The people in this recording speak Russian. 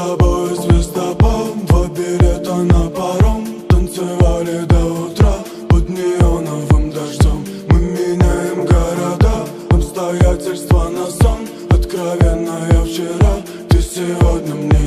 тобой звездопад, два билета на паром. Танцевали до утра под неоновым дождем. Мы меняем города, обстоятельства на сон. Откровенная вчера, ты сегодня мне